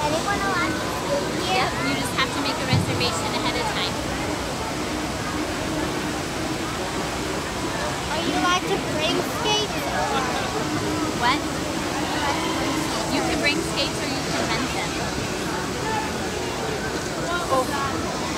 Anyone allowed to skate here? Yep, you just have to make a reservation ahead of time. Are you allowed to bring skates? What? You can bring skates or you can rent them. Oh.